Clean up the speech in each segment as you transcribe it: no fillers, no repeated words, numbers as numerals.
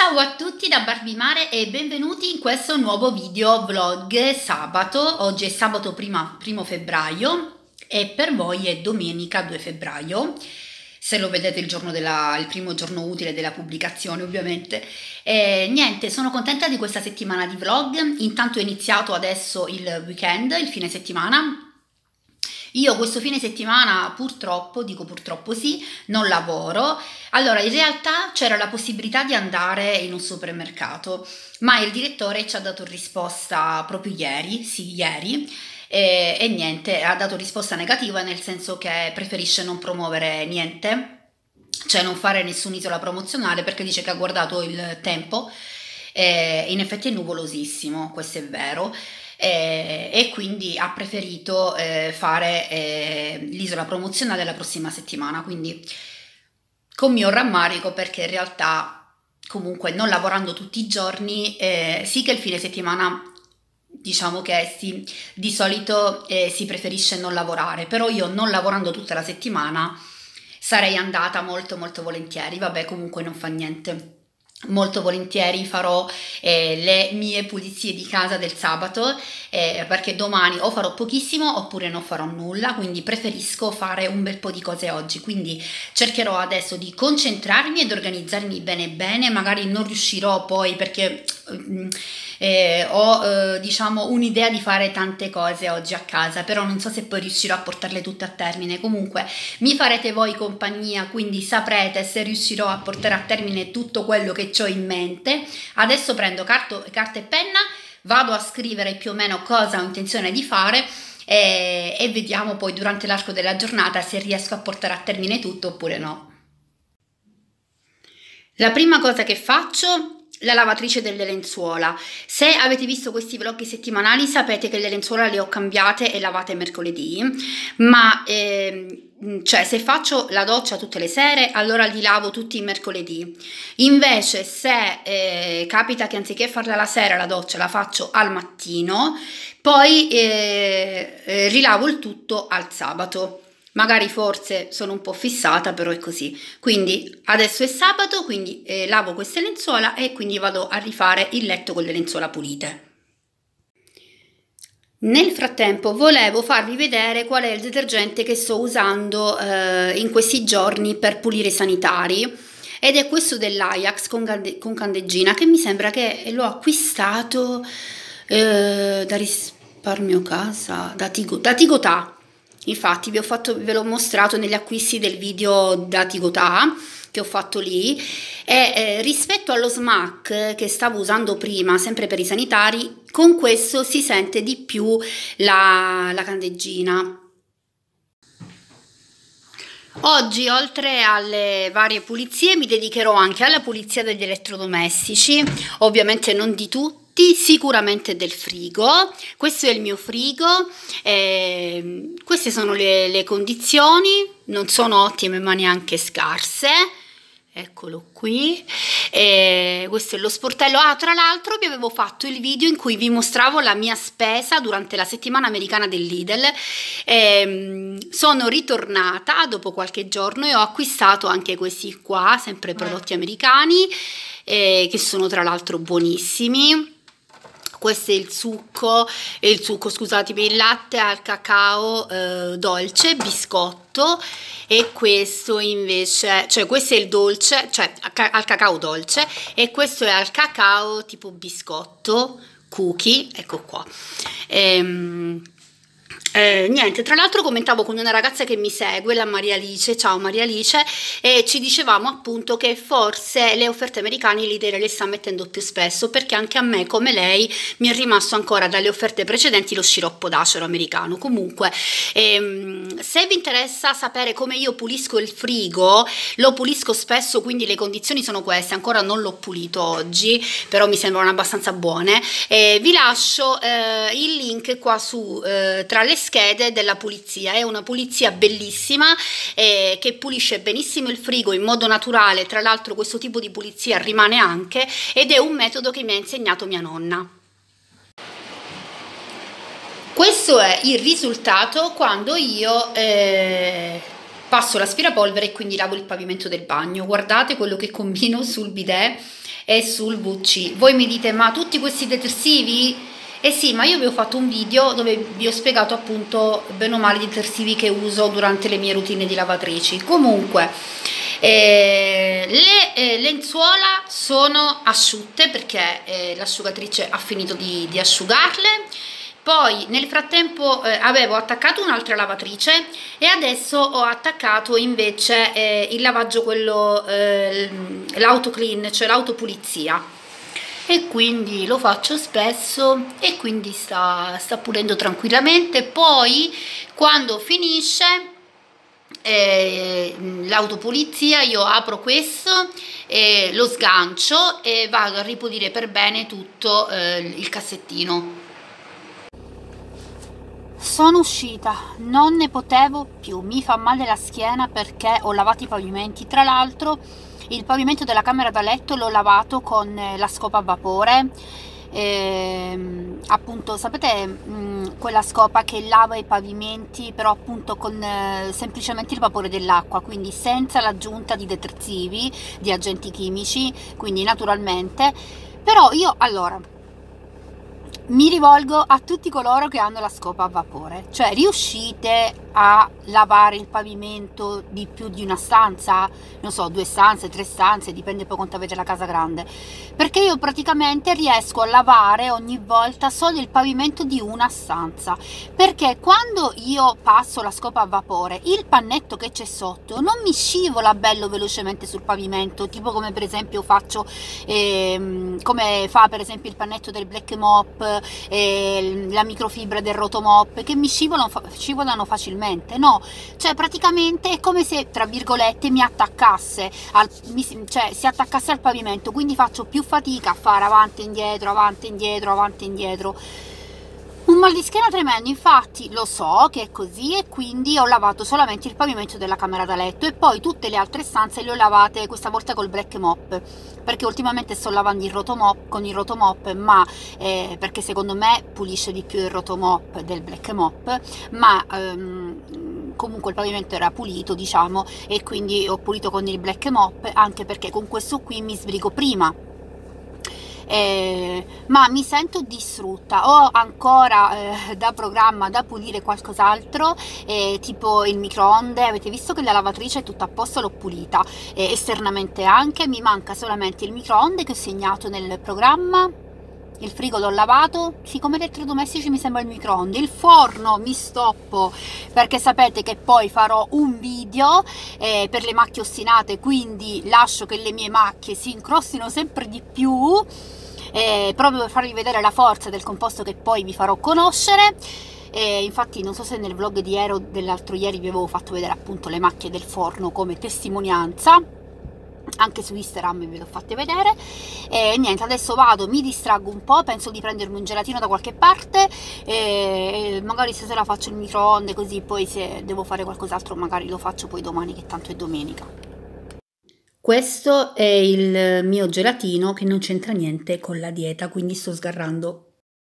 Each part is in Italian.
Ciao a tutti da Barbie Mare e benvenuti in questo nuovo video vlog sabato. Oggi è sabato primo febbraio e per voi è domenica 2 febbraio, se lo vedete il primo giorno utile della pubblicazione ovviamente. Niente, sono contenta di questa settimana di vlog. Intanto è iniziato adesso il weekend, il fine settimana. Io questo fine settimana purtroppo, dico purtroppo sì, non lavoro. Allora, in realtà c'era la possibilità di andare in un supermercato, ma il direttore ci ha dato risposta proprio ieri, sì, ieri, e niente, ha dato risposta negativa, nel senso che preferisce non promuovere niente, cioè non fare nessuna promozionale, perché dice che ha guardato il tempo e in effetti è nuvolosissimo, questo è vero. E quindi ha preferito fare l'isola promozionale la prossima settimana, quindi con mio rammarico, perché in realtà comunque non lavorando tutti i giorni, sì che il fine settimana diciamo che di solito si preferisce non lavorare, però io non lavorando tutta la settimana sarei andata molto molto volentieri. Vabbè, comunque non fa niente. Molto volentieri farò le mie pulizie di casa del sabato, perché domani o farò pochissimo oppure non farò nulla, quindi preferisco fare un bel po' di cose oggi, quindi cercherò adesso di concentrarmi ed organizzarmi bene bene. Magari non riuscirò poi perché ho diciamo un'idea di fare tante cose oggi a casa, però non so se poi riuscirò a portarle tutte a termine. Comunque mi farete voi compagnia, quindi saprete se riuscirò a portare a termine tutto quello che ho in mente. Adesso prendo carta e penna, vado a scrivere più o meno cosa ho intenzione di fare e vediamo poi durante l'arco della giornata se riesco a portare a termine tutto oppure no. La prima cosa che faccio, la lavatrice delle lenzuola. Se avete visto questi vlog settimanali sapete che le lenzuola le ho cambiate e lavate mercoledì, ma cioè se faccio la doccia tutte le sere allora li lavo tutti i mercoledì. Invece se capita che anziché farla la sera la doccia la faccio al mattino, poi rilavo il tutto al sabato. Magari forse sono un po' fissata, però è così. Quindi adesso è sabato, quindi lavo queste lenzuola e quindi vado a rifare il letto con le lenzuola pulite. Nel frattempo volevo farvi vedere qual è il detergente che sto usando in questi giorni per pulire i sanitari, ed è questo dell'Ajax con candeggina, che mi sembra che l'ho acquistato da Risparmio Casa, da Tigotà. Infatti ve l'ho mostrato negli acquisti del video da Tigotà che ho fatto lì, e rispetto allo smack che stavo usando prima sempre per i sanitari, con questo si sente di più la candeggina. Oggi, oltre alle varie pulizie, mi dedicherò anche alla pulizia degli elettrodomestici, ovviamente non di tutti, sicuramente del frigo. Questo è il mio frigo, queste sono le condizioni, non sono ottime ma neanche scarse. Eccolo qui, questo è lo sportello. Tra l'altro vi avevo fatto il video in cui vi mostravo la mia spesa durante la settimana americana del Lidl. Sono ritornata dopo qualche giorno e ho acquistato anche questi qua, sempre prodotti americani, che sono tra l'altro buonissimi. Questo è il succo, scusatemi, il latte al cacao dolce, biscotto, e questo invece, cioè questo è il dolce, cioè al cacao dolce, e questo è al cacao tipo biscotto, cookie, ecco qua. Niente, tra l'altro commentavo con una ragazza che mi segue, la Maria Alice, ciao Maria Alice, e ci dicevamo appunto che forse le offerte americane l'idea le sta mettendo più spesso, perché anche a me come lei mi è rimasto ancora dalle offerte precedenti lo sciroppo d'acero americano. Comunque se vi interessa sapere come io pulisco il frigo, lo pulisco spesso, quindi le condizioni sono queste. Ancora non l'ho pulito oggi, però mi sembrano abbastanza buone. Vi lascio il link qua su tra le schede della pulizia. È una pulizia bellissima che pulisce benissimo il frigo in modo naturale. Tra l'altro questo tipo di pulizia rimane anche, ed è un metodo che mi ha insegnato mia nonna. Questo è il risultato quando io passo l'aspirapolvere e quindi lavo il pavimento del bagno. Guardate quello che combino sul bidet e sul WC. Voi mi dite, ma tutti questi detersivi? Eh sì, ma io vi ho fatto un video dove vi ho spiegato appunto bene o male i detersivi che uso durante le mie routine di lavatrici. Comunque, le lenzuola sono asciutte perché l'asciugatrice ha finito di asciugarle. Poi nel frattempo avevo attaccato un'altra lavatrice e adesso ho attaccato invece il lavaggio, quello l'autoclean, cioè l'autopulizia, e quindi lo faccio spesso e quindi sta pulendo tranquillamente. Poi quando finisce l'autopulizia io apro questo, lo sgancio e vado a ripulire per bene tutto il cassettino. Sono uscita, non ne potevo più, mi fa male la schiena perché ho lavato i pavimenti. Tra l'altro il pavimento della camera da letto l'ho lavato con la scopa a vapore, appunto sapete quella scopa che lava i pavimenti però appunto con semplicemente il vapore dell'acqua, quindi senza l'aggiunta di detersivi, di agenti chimici, quindi naturalmente. Però io allora mi rivolgo a tutti coloro che hanno la scopa a vapore, cioè riuscite a lavare il pavimento di più di una stanza? Non so, 2 stanze, 3 stanze, dipende poi quanto avete la casa grande, perché io praticamente riesco a lavare ogni volta solo il pavimento di una stanza, perché quando io passo la scopa a vapore il pannetto che c'è sotto non mi scivola bello velocemente sul pavimento, tipo come per esempio faccio come fa per esempio il pannetto del Black Mop, la microfibra del Rotomop, che mi scivolano facilmente. No, cioè praticamente è come se tra virgolette mi attaccasse cioè si attaccasse al pavimento, quindi faccio più fatica a fare avanti e indietro, avanti e indietro, avanti e indietro. Un mal di schiena tremendo, infatti lo so che è così e quindi ho lavato solamente il pavimento della camera da letto e poi tutte le altre stanze le ho lavate questa volta col Black Mop, perché ultimamente sto lavando il Rotomop con il Rotomop, ma perché secondo me pulisce di più il Rotomop del Black Mop, ma comunque il pavimento era pulito, diciamo, e quindi ho pulito con il Black Mop, anche perché con questo qui mi sbrigo prima. Ma mi sento distrutta, ho ancora da programma da pulire qualcos'altro, tipo il microonde. Avete visto che la lavatrice è tutta a posto, l'ho pulita esternamente anche, mi manca solamente il microonde che ho segnato nel programma. Il frigo l'ho lavato, sì, come elettrodomestici mi sembra il microonde. Il forno mi stoppo perché sapete che poi farò un video per le macchie ostinate, quindi lascio che le mie macchie si incrostino sempre di più, proprio per farvi vedere la forza del composto che poi vi farò conoscere. Infatti non so se nel vlog di ieri o dell'altro ieri vi avevo fatto vedere appunto le macchie del forno come testimonianza, anche su Instagram ve l'ho fatte vedere. E niente, adesso vado, mi distraggo un po', penso di prendermi un gelatino da qualche parte, magari stasera faccio il microonde, così poi se devo fare qualcos'altro magari lo faccio poi domani, che tanto è domenica. Questo è il mio gelatino che non c'entra niente con la dieta, quindi sto sgarrando.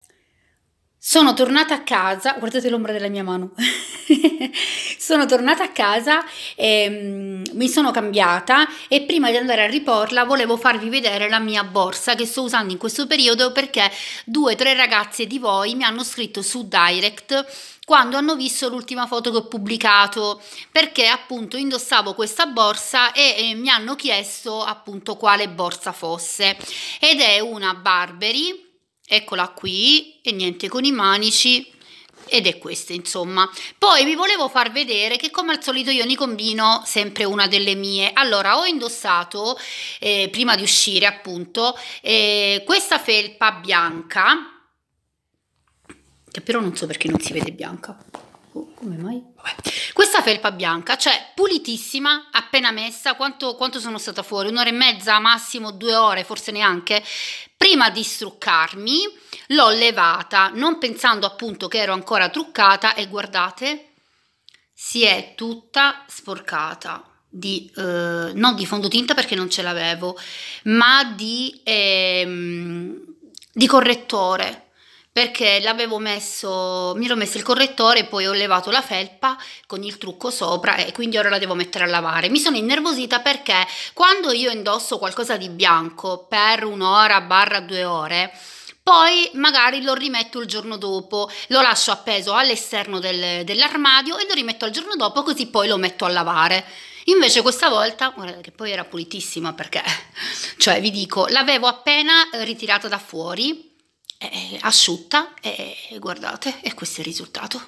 Sono tornata a casa, guardate l'ombra della mia mano. Sono tornata a casa e mi sono cambiata, e prima di andare a riporla volevo farvi vedere la mia borsa che sto usando in questo periodo, perché 2 o 3 ragazze di voi mi hanno scritto su Direct quando hanno visto l'ultima foto che ho pubblicato, perché appunto indossavo questa borsa e mi hanno chiesto appunto quale borsa fosse, ed è una Burberry, eccola qui, e niente, con i manici, ed è questa insomma. Poi vi volevo far vedere che come al solito io ne combino sempre una delle mie. Allora ho indossato prima di uscire appunto questa felpa bianca, che però non so perché non si vede bianca. Oh, come mai? Vabbè. Questa felpa bianca, cioè pulitissima, appena messa. Quanto sono stata fuori? 1 ora e mezza, massimo 2 ore, forse neanche. Prima di struccarmi l'ho levata, non pensando appunto che ero ancora truccata, e guardate, si è tutta sporcata di non di fondotinta perché non ce l'avevo, ma di correttore, perché mi ero messo il correttore, poi ho levato la felpa con il trucco sopra e quindi ora la devo mettere a lavare. Mi sono innervosita perché quando io indosso qualcosa di bianco per un'ora barra 2 ore, poi magari lo rimetto il giorno dopo, lo lascio appeso all'esterno dell'armadio e lo rimetto al giorno dopo, così poi lo metto a lavare. Invece questa volta, guardate che poi era pulitissima perché, cioè vi dico, l'avevo appena ritirata da fuori, asciutta e guardate, e questo è il risultato.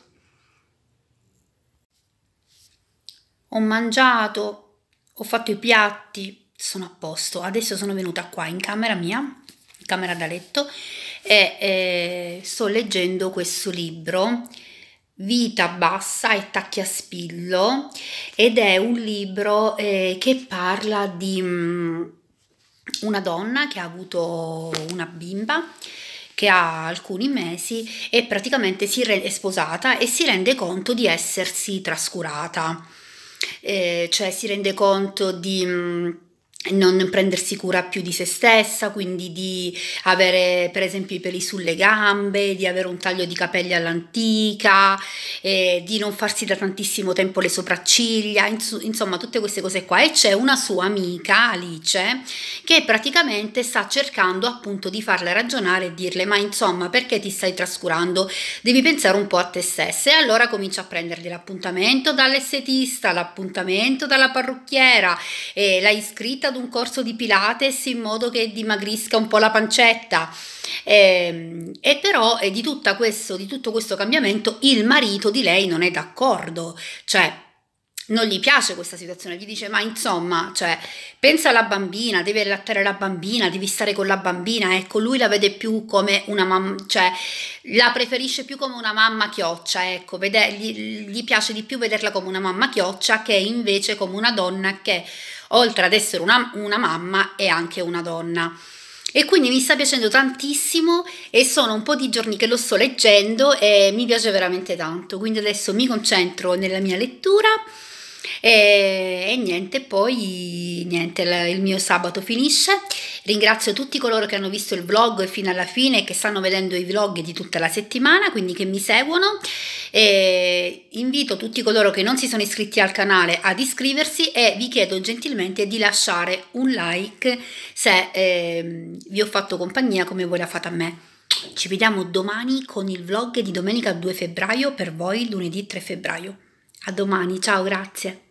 Ho mangiato, ho fatto i piatti, sono a posto. Adesso sono venuta qua in camera mia, in camera da letto, e sto leggendo questo libro, Vita bassa e tacchi a spillo, ed è un libro che parla di una donna che ha avuto una bimba che ha alcuni mesi e praticamente è sposata e si rende conto di essersi trascurata, cioè si rende conto di non prendersi cura più di se stessa, quindi di avere per esempio i peli sulle gambe, di avere un taglio di capelli all'antica, di non farsi da tantissimo tempo le sopracciglia, insomma tutte queste cose qua. E c'è una sua amica, Alice, che praticamente sta cercando appunto di farla ragionare e dirle: ma insomma, perché ti stai trascurando? Devi pensare un po' a te stessa. E allora comincia a prendergli l'appuntamento dall'estetista, l'appuntamento dalla parrucchiera, e l'ha iscritta ad un corso di Pilates in modo che dimagrisca un po' la pancetta. E però di tutto questo cambiamento il marito di lei non è d'accordo, cioè non gli piace questa situazione, gli dice: ma insomma, cioè, pensa alla bambina, devi allattare la bambina, devi stare con la bambina. Ecco, lui la vede più come una mamma, cioè la preferisce più come una mamma chioccia, ecco, gli piace di più vederla come una mamma chioccia che invece come una donna che oltre ad essere una mamma è anche una donna. E quindi mi sta piacendo tantissimo e sono un po' di giorni che lo sto leggendo e mi piace veramente tanto, quindi adesso mi concentro nella mia lettura e niente, poi niente, il mio sabato finisce. Ringrazio tutti coloro che hanno visto il vlog fino alla fine e che stanno vedendo i vlog di tutta la settimana, quindi che mi seguono, e invito tutti coloro che non si sono iscritti al canale ad iscriversi e vi chiedo gentilmente di lasciare un like se vi ho fatto compagnia come voi la fate a me. Ci vediamo domani con il vlog di domenica 2 febbraio, per voi lunedì 3 febbraio. A domani, ciao, grazie.